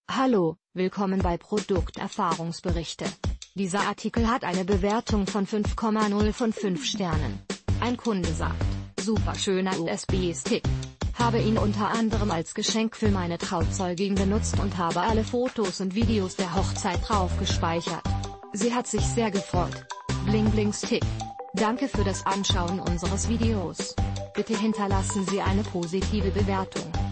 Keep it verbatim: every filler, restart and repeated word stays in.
Hallo, willkommen bei Produkterfahrungsberichte. Dieser Artikel hat eine Bewertung von fünf Komma null von fünf Sternen. Ein Kunde sagt, super schöner U S B-Stick. Habe ihn unter anderem als Geschenk für meine Trauzeugin benutzt und habe alle Fotos und Videos der Hochzeit drauf gespeichert. Sie hat sich sehr gefreut. Bling Bling Stick. Danke für das Anschauen unseres Videos. Bitte hinterlassen Sie eine positive Bewertung.